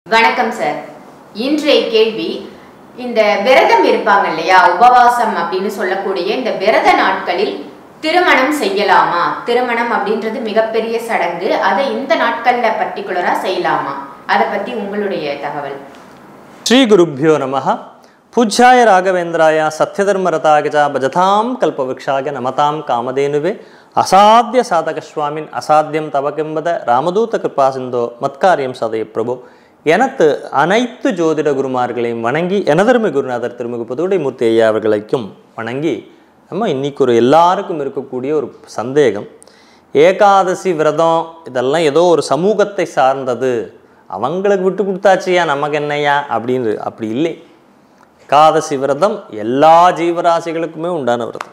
வணக்கம் சார். இன்றைய கேள்வி, இந்த விரதம் இருப்பாங்க இல்லையா, உபவாசம் அப்படின்னு சொல்லக்கூடிய இந்த விரத நாட்களில் திருமணம் செய்யலாமா? திருமணம் அப்படின்றது மிகப்பெரிய சடங்கு. அதை இந்த நாட்கள்ல பர்டிகுலரா செய்யலாமா? அதை பத்தி உங்களுடைய தகவல். ஸ்ரீ குருப்யோ நமஹ. பூஜ்யாய ராகவேந்திராய சத்யதர்மரதாய ச பஜதாம் கல்பவிருக்ஷாய நமதாம் காமதேனுவே அசாத்திய சாதக சுவாமின் அசாத்தியம் தவகெம்பத ராமதூத கிருபா சிந்தோ மத்காரியம் சதய பிரபு. எனது அனைத்து ஜோதிட குருமார்களையும் வணங்கி, எனதருமை குருநாதர் திருமிகு புதுவுடைமூர்த்தி ஐயா அவர்களைக்கும் வணங்கி, நம்ம இன்றைக்கி ஒரு எல்லாருக்கும் இருக்கக்கூடிய ஒரு சந்தேகம், ஏகாதசி விரதம் இதெல்லாம் ஏதோ ஒரு சமூகத்தை சார்ந்தது, அவங்களுக்கு விட்டு கொடுத்தாச்சியா நமக்கு என்னையா அப்படின்னு. அப்படி இல்லை. ஏகாதசி விரதம் எல்லா ஜீவராசிகளுக்குமே உண்டான விரதம்.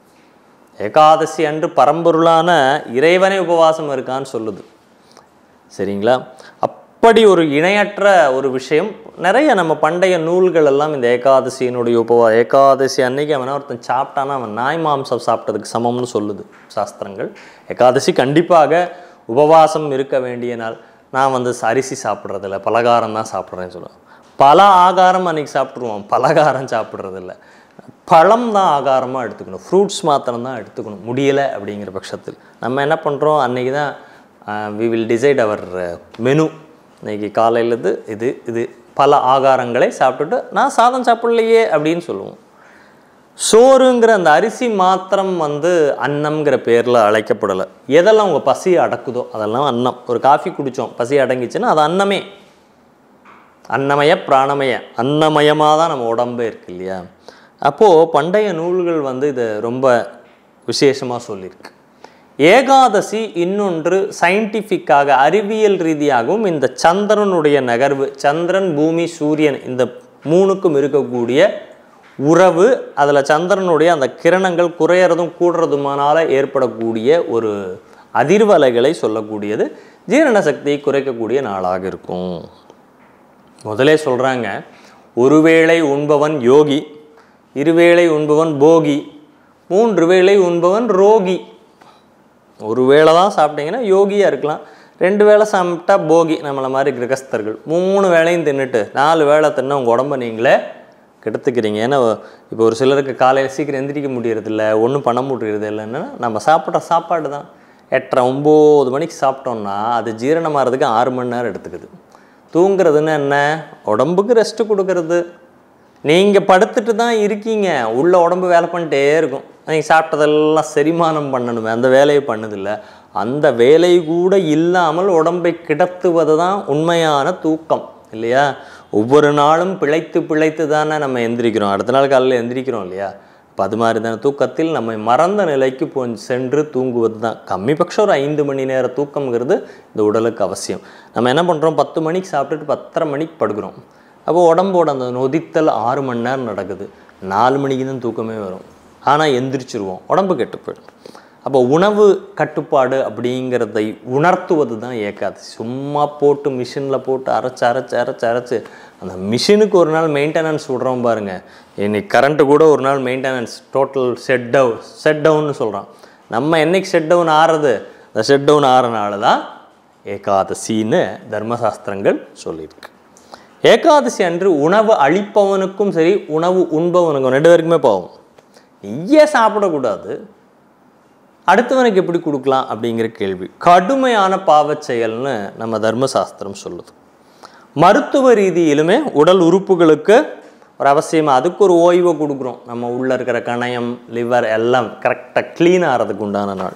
ஏகாதசி அன்று பரம்பொருளான இறைவனை உபவாசம் இருக்கான்னு சொல்லுது. சரிங்களா? அப்படி ஒரு இணையற்ற ஒரு விஷயம். நிறைய நம்ம பண்டைய நூல்கள் எல்லாம் இந்த ஏகாதசியினுடைய ஏகாதசி அன்னைக்கு அவனை ஒருத்தன் சாப்பிட்டானா அவன் நாய் மாம்சம் சாப்பிட்டதுக்கு சமம்னு சொல்லுது சாஸ்திரங்கள். ஏகாதசி கண்டிப்பாக உபவாசம் இருக்க வேண்டிய நாள். நான் அரிசி சாப்பிட்றதில்ல, பலகாரம் தான் சாப்பிட்றேன்னு சொல்லுவேன். பல ஆகாரம் அன்றைக்கி சாப்பிட்ருவோம், பலகாரம் சாப்பிட்றதில்ல. பழம் தான் ஆகாரமாக எடுத்துக்கணும், ஃப்ரூட்ஸ் மாத்திரம் தான் எடுத்துக்கணும். முடியலை அப்படிங்கிற பட்சத்தில் நம்ம என்ன பண்ணுறோம், அன்றைக்கி தான் we will decide our menu. இன்றைக்கி காலையில் இது பல ஆகாரங்களை சாப்பிட்டுட்டு நான் சாதம் சாப்பிட்லையே அப்படின்னு சொல்லுவோம். சோறுங்கிற அந்த அரிசி மாத்திரம் அன்னம்ங்கிற பேரில் அழைக்கப்படலை. எதெல்லாம் உங்கள் பசியை அடக்குதோ அதெல்லாம் அன்னம். ஒரு காஃபி குடித்தோம், பசி அடங்கிச்சுன்னா அது அன்னமே. அன்னமய பிராணமய, அன்னமயமாக தான் நம்ம உடம்பே இருக்கு இல்லையா? அப்போது பண்டைய நூல்கள் இதை ரொம்ப விசேஷமாக சொல்லியிருக்கு. ஏகாதசி இன்னொன்று சயின்டிஃபிக்காக அறிவியல் ரீதியாகவும் இந்த சந்திரனுடைய நகர்வு, சந்திரன் பூமி சூரியன் இந்த மூணுக்கும் இருக்கக்கூடிய உறவு, அதில் சந்திரனுடைய அந்த கிரணங்கள் குறையிறதும் கூடுறதுமானால ஏற்படக்கூடிய ஒரு அதிர்வலைகளை சொல்லக்கூடியது ஜீரண சக்தியை குறைக்கக்கூடிய நாளாக இருக்கும். முதலே சொல்கிறாங்க, ஒருவேளை உண்பவன் யோகி, இருவேளை உண்பவன் போகி, 3 வேளை உண்பவன் ரோகி. ஒரு வேளை தான் சாப்பிட்டீங்கன்னா யோகியாக இருக்கலாம், 2 வேளை சாப்பிட்டா போகி, நம்மளை மாதிரி கிரகஸ்தர்கள். 3 வேளையும் தின்னுட்டு 4 வேளை தின்னா உங்கள் உடம்பை நீங்களே கெடுத்துக்கிறீங்க. ஏன்னா இப்போ ஒரு சிலருக்கு காலையில் சீக்கிரம் எந்திரிக்க முடியறதில்ல, ஒன்றும் பண்ண முடியறது இல்லைன்னா நம்ம சாப்பிட்ற சாப்பாடு தான். 8:30 9 மணிக்கு சாப்பிட்டோம்னா அது ஜீரணமாகிறதுக்கு 6 மணி நேரம் எடுத்துக்குது. தூங்குறதுன்னு என்ன, உடம்புக்கு ரெஸ்ட்டு கொடுக்கறது. நீங்கள் படுத்துட்டு தான் இருக்கீங்க, உள்ள உடம்பு வேலை பண்ணிட்டே இருக்கும். நீங்கள் சாப்பிட்டதெல்லாம் செரிமானம் பண்ணணுமே, அந்த வேலையை பண்ணுதில்லை. அந்த வேலை கூட இல்லாமல் உடம்பை கிடத்துவது தான் உண்மையான தூக்கம் இல்லையா? ஒவ்வொரு நாளும் பிழைத்து பிழைத்து தானே நம்ம எந்திரிக்கிறோம், அடுத்த நாள் காலையில் எந்திரிக்கிறோம் இல்லையா? இப்போ அது மாதிரி தானே தூக்கத்தில் நம்ம மறந்த நிலைக்கு சென்று தூங்குவது தான். கம்மிபட்சம் ஒரு 5 மணி நேர தூக்கம்ங்கிறது இந்த உடலுக்கு அவசியம். நம்ம என்ன பண்ணுறோம், 10 மணிக்கு சாப்பிட்டுட்டு 10:30 மணிக்கு படுக்கிறோம். அப்போ உடம்போட அந்த நொதித்தல் 6 மணி நேரம் நடக்குது. 4 மணிக்கு தான் தூக்கமே வரும், ஆனால் எந்திரிச்சிருவோம், உடம்பு கெட்டு போய்டும். அப்போ உணவு கட்டுப்பாடு அப்படிங்கிறதை உணர்த்துவது தான் ஏகாதசி. சும்மா போட்டு மிஷினில் போட்டு அரைச்சி அந்த மிஷினுக்கு ஒரு நாள் மெயின்டெனன்ஸ் விட்றோம் பாருங்கள். இன்னைக்கு கரண்ட்டு கூட ஒரு நாள் மெயின்டெனன்ஸ், டோட்டல் செட் டவுன்னு சொல்கிறான். நம்ம என்னைக்கு செட் டவுன் ஆறுறது, அந்த செட் டவுன் ஆகிற நாள் தான் ஏகாதசின்னு தர்மசாஸ்திரங்கள் சொல்லியிருக்கு. ஏகாதசி அன்று உணவு அளிப்பவனுக்கும் சரி, உணவு உண்பவனுக்கும் 2 பேருக்குமே பாவம். நீயே சாப்பிடக்கூடாது, அடுத்தவனுக்கு எப்படி கொடுக்கலாம் அப்படிங்கிற கேள்வி கடுமையான பாவச் செயல்னு நம்ம தர்மசாஸ்திரம் சொல்லுது. மருத்துவ ரீதியிலுமே உடல் உறுப்புகளுக்கு ஒரு அவசியமாக அதுக்கு ஒரு ஓய்வை கொடுக்குறோம். நம்ம உள்ளே இருக்கிற கணையம், லிவர் எல்லாம் கரெக்டாக க்ளீன் ஆகிறதுக்கு உண்டான நாள்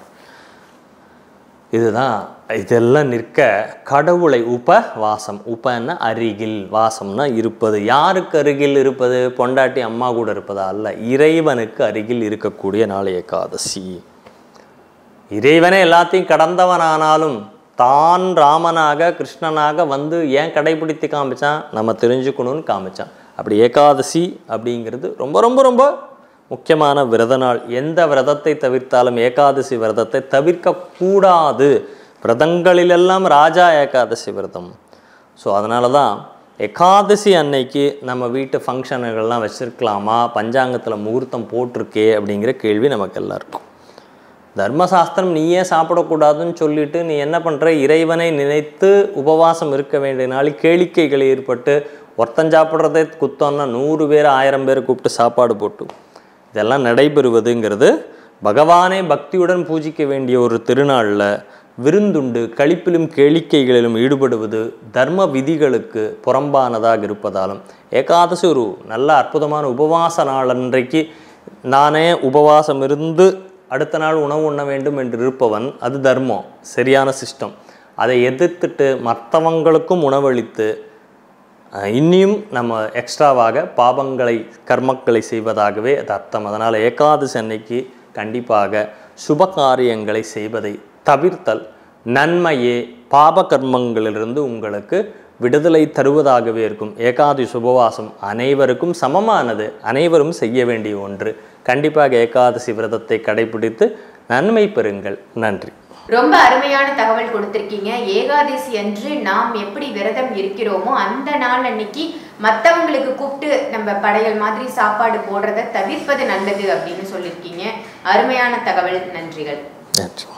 இதுதான். இதெல்லாம் நிற்க கடவுளை உபவாசம், உபன்னா அருகில், வாசம்னா இருப்பது. யாருக்கு அருகில் இருப்பது? பொண்டாட்டி அம்மா கூட இருப்பதா அல்ல, இறைவனுக்கு அருகில் இருக்கக்கூடிய நாள் ஏகாதசி. இறைவனே எல்லாத்தையும் கடந்தவனானாலும் தான் ராமனாக கிருஷ்ணனாக ஏன் கடைபிடித்து காமிச்சான், நம்ம தெரிஞ்சுக்கணும்னு காமிச்சான். அப்படி ஏகாதசி அப்படிங்கிறது ரொம்ப ரொம்ப ரொம்ப முக்கியமான விரத நாள். எந்த விரதத்தை தவிர்த்தாலும் ஏகாதசி விரதத்தை தவிர்க்கக்கூடாது. விரதங்களிலெல்லாம் ராஜா ஏகாதசி விரதம். ஸோ அதனால தான் ஏகாதசி அன்னைக்கு நம்ம வீட்டு ஃபங்க்ஷனுகள்லாம் வச்சுருக்கலாமா, பஞ்சாங்கத்தில் முகூர்த்தம் போட்டிருக்கே அப்படிங்கிற கேள்வி நமக்கு எல்லாருக்கும். தர்மசாஸ்திரம் நீயே சாப்பிடக்கூடாதுன்னு சொல்லிட்டு நீ என்ன பண்ணுற, இறைவனை நினைத்து உபவாசம் இருக்க வேண்டிய நாளில் கேளிக்கைகள் ஏற்பட்டு ஒருத்தன் சாப்பிட்றதே குத்தம்னா 100 பேர் 1000 பேர் கூப்பிட்டு சாப்பாடு போட்டு இதெல்லாம் நடைபெறுவதுங்கிறது பகவானை பக்தியுடன் பூஜிக்க வேண்டிய ஒரு திருநாளில் விருந்துண்டு களிப்பிலும் கேளிக்கைகளிலும் ஈடுபடுவது தர்ம விதிகளுக்கு புறம்பானதாக இருப்பதாலும் ஏகாதசி ஒரு நல்ல அற்புதமான உபவாச நாள் அன்றைக்கு நானே உபவாசம் இருந்து அடுத்த நாள் உணவு உண்ண வேண்டும் என்று இருப்பவன், அது தர்மம், சரியான சிஸ்டம். அதை எதிர்த்துட்டு மற்றவங்களுக்கும் உணவளித்து இன்னியும் நம்ம எக்ஸ்ட்ராவாக பாபங்களை கர்மங்களை செய்வதாகவே அது அர்த்தம். அதனால் ஏகாதசி அன்னைக்கு கண்டிப்பாக சுப காரியங்களை செய்வதை தவிர்த்தல் நன்மையே பாப கர்மங்களிலிருந்து உங்களுக்கு விடுதலை தருவதாகவே இருக்கும். ஏகாதசி உபவாசம் அனைவருக்கும் சமமானது, அனைவரும் செய்ய வேண்டிய ஒன்று. கண்டிப்பாக ஏகாதசி விரதத்தை கடைபிடித்து நன்மை பெறுங்கள். நன்றி. ரொம்ப அருமையான தகவல் கொடுத்திருக்கீங்க. ஏகாதசி அன்று நாம் எப்படி விரதம் இருக்கிறோமோ அந்த நாள் அன்னைக்கு மற்றவங்களுக்கு கூப்பிட்டு நம்ம படையல் மாதிரி சாப்பாடு போடுறத தவிர்ப்பது நல்லது அப்படின்னு சொல்லியிருக்கீங்க. அருமையான தகவல். நன்றிகள். நன்றி.